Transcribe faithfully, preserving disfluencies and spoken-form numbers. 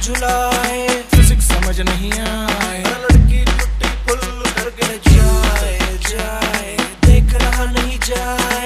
झुलाए, physics समझ नहीं आए, लड़की टूटी फुल करके जाए जाए, देख रहा नहीं जाए।